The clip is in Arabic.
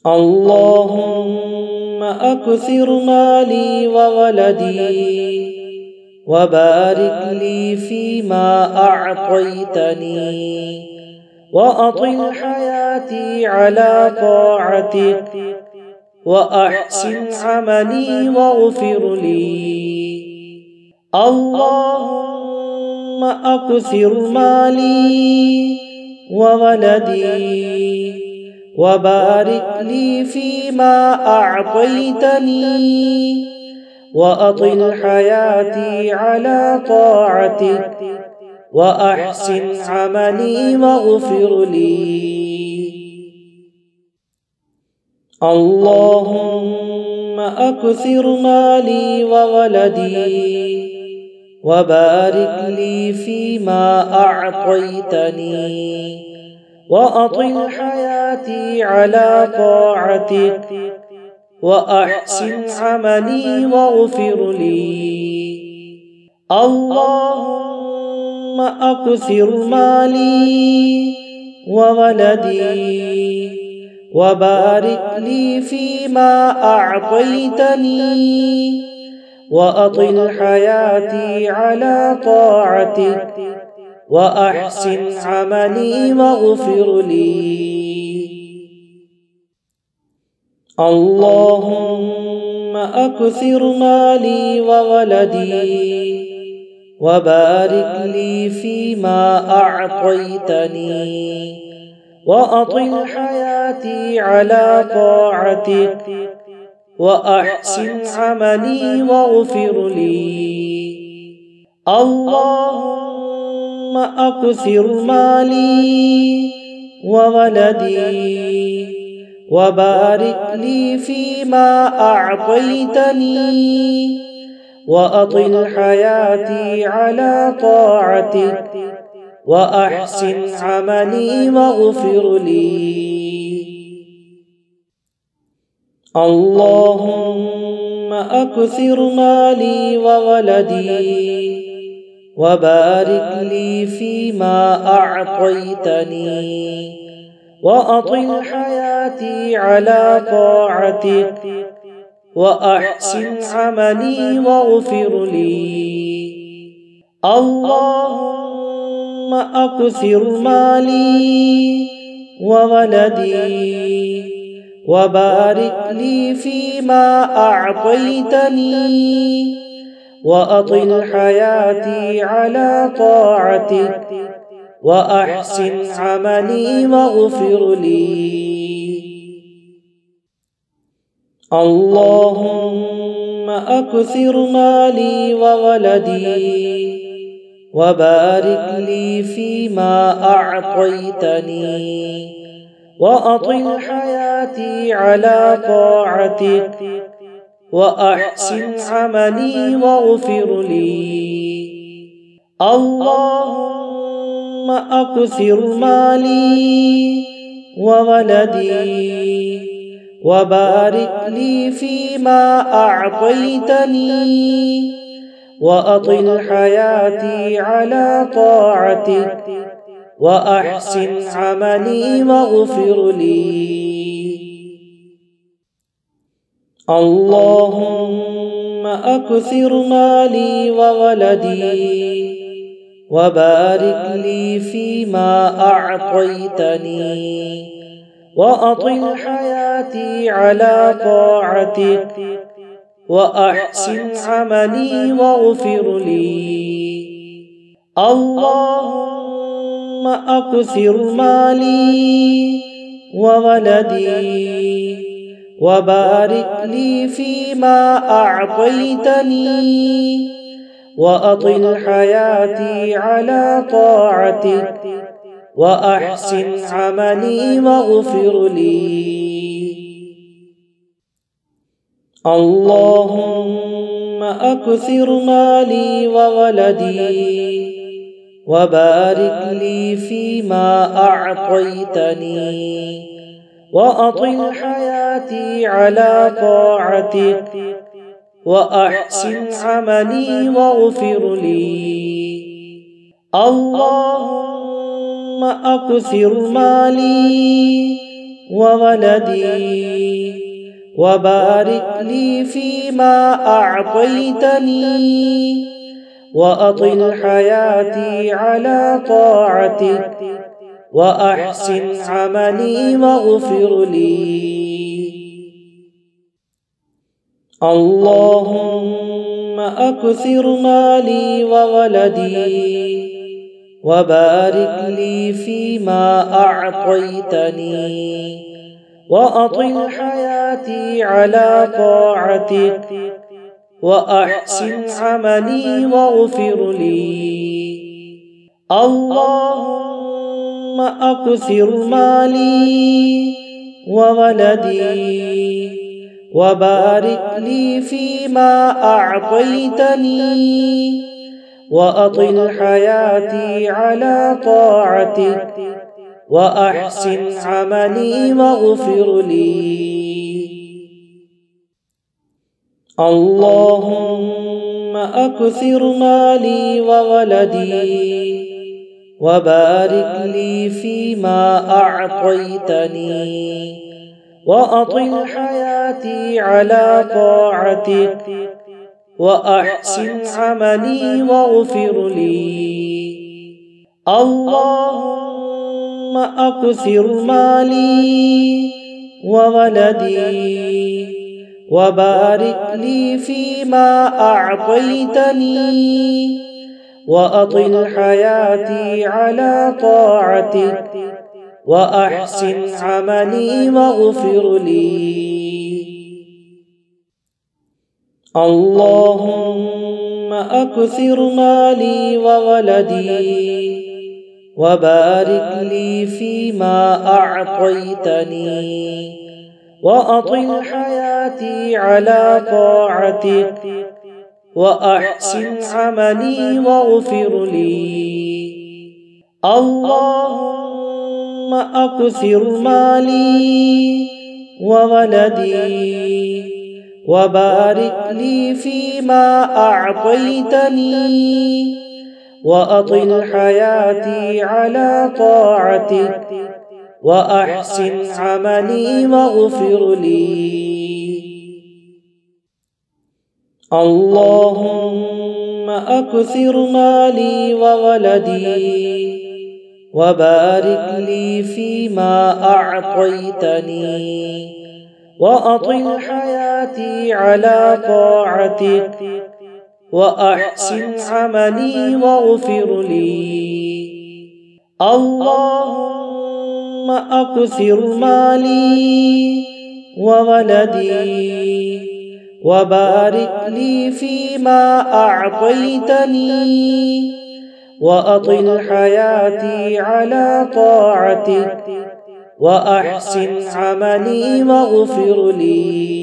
اللهم أكثر مالي وولدي وبارك لي فيما أعطيتني وأطل حياتي على طاعتك وأحسن عملي واغفر لي. اللهم أكثر مالي وولدي وبارك لي فيما أعطيتني وأطل حياتي على طاعتك وأحسن عملي واغفر لي. اللهم أكثر مالي وولدي وبارك لي فيما أعطيتني وأطل حياتي على طاعتك وأحسن عملي واغفر لي. اللهم أكثر مالي وولدي وبارك لي فيما أعطيتني وأطل حياتي على طاعتك وأحسن عملي واغفر لي. اللهم أكثر مالي وولدي وبارك لي فيما أعطيتني وأطل حياتي على طاعتك وأحسن عملي واغفر لي. اللهم أكثر مالي وولدي وبارك لي فيما أعطيتني وأطل حياتي على طاعتك وأحسن عملي واغفر لي. اللهم أكثر مالي وولدي وبارك لي فيما أعطيتني وأطل حياتي على طاعتك وأحسن عملي واغفر لي. اللهم أكثر مالي وولدي وبارك لي فيما أعطيتني وأطل حياتي على طاعتك وأحسن عملي واغفر لي. اللهم أكثر مالي وولدي وبارك لي فيما أعطيتني وأطل حياتي على طاعتك وأحسن عملي واغفر لي. اللهم أكثر مالي وولدي وبارك لي فيما أعطيتني وأطل حياتي على طاعتك وأحسن عملي واغفر لي. اللهم أكثر مالي وولدي وبارك لي فيما أعطيتني وأطل حياتي على طاعتك وأحسن عملي واغفر لي. اللهم أكثر مالي وولدي وبارك لي فيما أعطيتني وأطل حياتي على طاعتك وأحسن عملي واغفر لي. اللهم أكثر مالي وولدي وبارك لي فيما أعطيتني وأطل حياتي على طاعتك وأحسن عملي واغفر لي. اللهم أكثر مالي وولدي وبارك لي فيما أعطيتني وأطل حياتي على طاعتك وأحسن عملي واغفر لي. اللهم أكثر مالي وولدي وبارك لي فيما أعطيتني وأطل حياتي على طاعتك وأحسن عملي واغفر لي. اللهم أكثر مالي وولدي وبارك لي فيما أعطيتني وأطل حياتي على طاعتك وأحسن عملي واغفر لي. اللهم أكثر مالي وولدي وبارك لي فيما أعطيتني وأطل حياتي على طاعتك وأحسن عملي واغفر لي. اللهم أكثر مالي وولدي وبارك لي فيما أعطيتني وأطل حياتي على طاعتك وأحسن عملي واغفر لي. اللهم أكثر مالي وولدي وبارك لي فيما أعطيتني وأطل حياتي على طاعتك وأحسن عملي واغفر لي. اللهم أكثر مالي وولدي وبارك لي فيما أعطيتني وأطل حياتي على طاعتك وأحسن عملي واغفر لي. اللهم أكثر مالي وولدي وبارك لي فيما أعطيتني وأطل حياتي على طاعتك وأحسن عملي واغفر لي. اللهم أكثر مالي وولدي وبارك لي فيما أعطيتني وأطل حياتي على طاعتك وأحسن عملي واغفر لي.